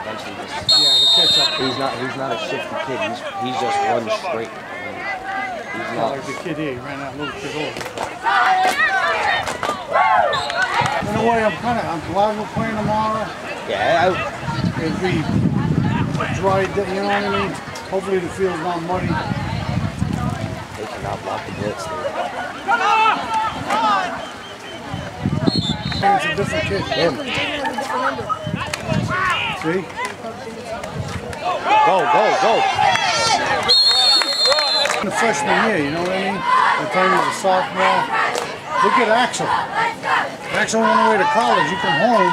eventually just. Yeah, to catch up. He's not a shifty kid. He's just runs straight. I mean, he's not like the kid here. He ran that little kid over. In a way, I'm glad we're playing tomorrow. Yeah. It'd be a dry day, you know what I mean? Hopefully the field's not muddy. They cannot block the blitz, dude. It's a different kid. Him. See? Go. In the freshman year, you know what I mean? By the time he's a sophomore. Look at Axel. Axel went away to college. You come home.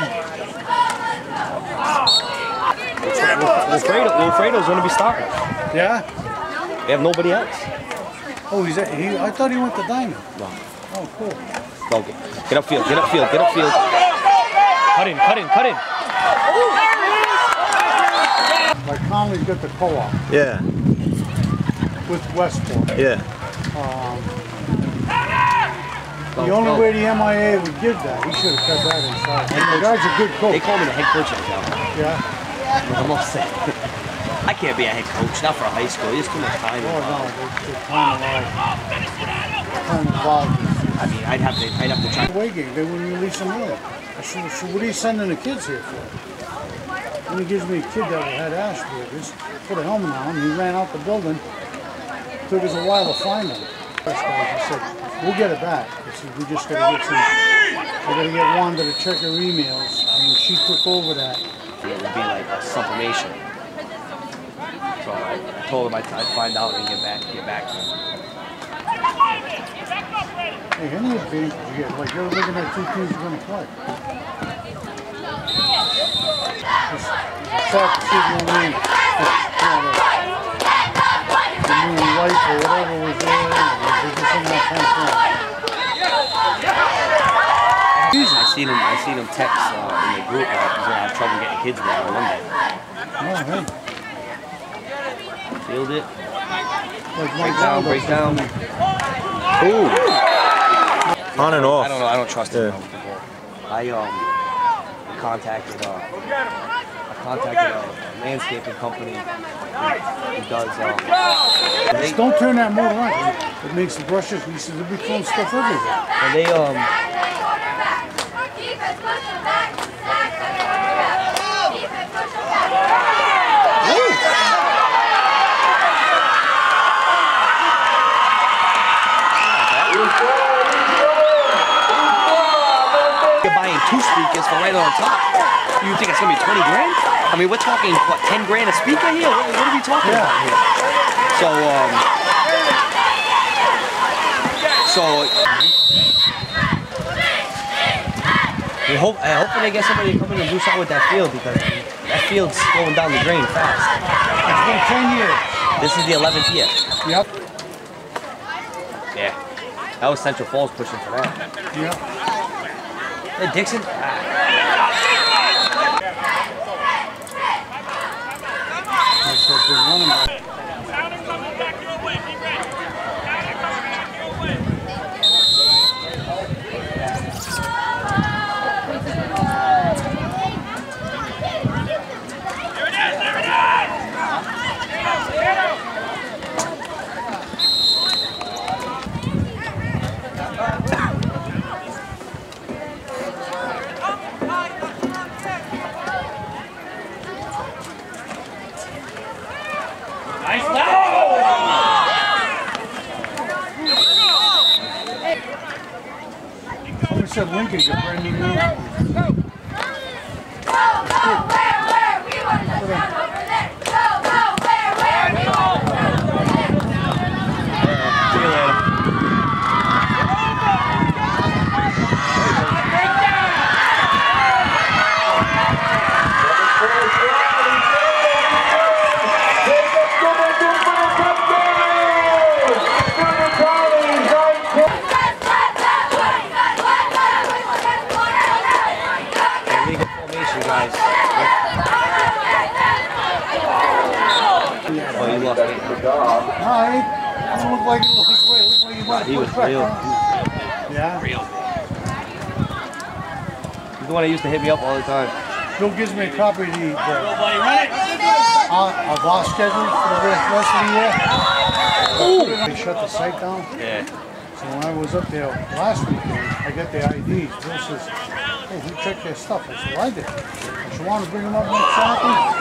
Wilfredo's going to be starting. Yeah? They have nobody else. Oh, I thought he went to Diamond. No. Oh, cool. Go, get upfield. Cut in. Like Conley's got the co-op. Yeah. With Westport. Yeah. The only way the MIA would give that, he should have cut that inside. The guy's a good coach. They call me the head coach of the job. Yeah. I'm upset. I can't be a head coach, not for a high school. There's too much time. Oh no, there's time involved. I mean, I'd have to try. Away game, they wouldn't release him early. So what are you sending the kids here for? When he gives me a kid that had Asperger's, put a helmet on, he ran out the building. Took us a while to find him. He said, we'll get it back. He said, we just gotta get Wanda to check her emails. And when she took over that, It would be like a sublimation. So I told him I'd find out and get back to him. hey, any advantage you get, like you're looking at two teams you're gonna play. It's sad to see the new life or whatever was there. They're just in that kind of thing. I seen him text in the group that he's gonna have trouble getting kids there on Monday. Oh, hey. Field it. Like Break down. Ooh. On and off. I don't know. I don't trust him. I contacted a landscaping company who does. Just don't turn that motor on. It makes the brushes. He says they'll be throwing stuff everywhere. And they You're buying 2 speakers for right on top. You think it's gonna be 20 grand? I mean, we're talking what, 10 grand a speaker here? What are we talking about here? Hopefully they get somebody to come in and do something with that field, because that field's going down the drain fast. It's been 10 years. This is the 11th year. Yep. Yeah. That was Central Falls pushing for that. Yep. Hey, Dixon. That's a big running back. Somebody said Lincoln's a brand new move. Hi. I don't look like you look like wait, look like you want to He was back, real. Huh? Yeah. Real. He's the one that used to hit me up all the time. Bill gives me a copy of of our schedule for the rest of the year. They shut the site down. Yeah. So when I was up there last weekend, I got the IDs. Bill says, "Hey, who checked their stuff?" I said, "Well, I did." I said, "You want to bring them up next Saturday?"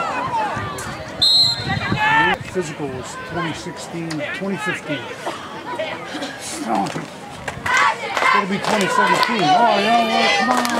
The physical was 2015. Oh, it'll be 2017. Oh, yeah, come on.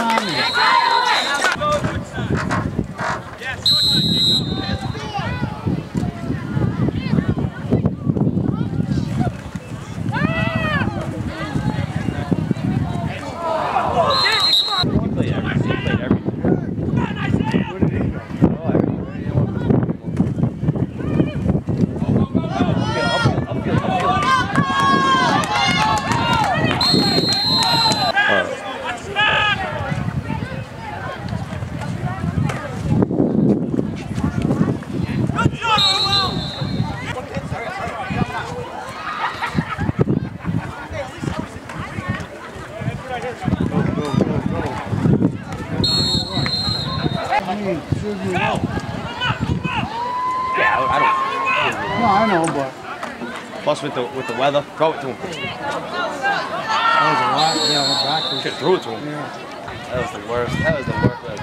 Yeah, I don't. No, I know, but Plus with the weather, throw it to him. that was a lot. Yeah, I went backwards. Should have threw it to him. Yeah. That was the worst. That was the worst.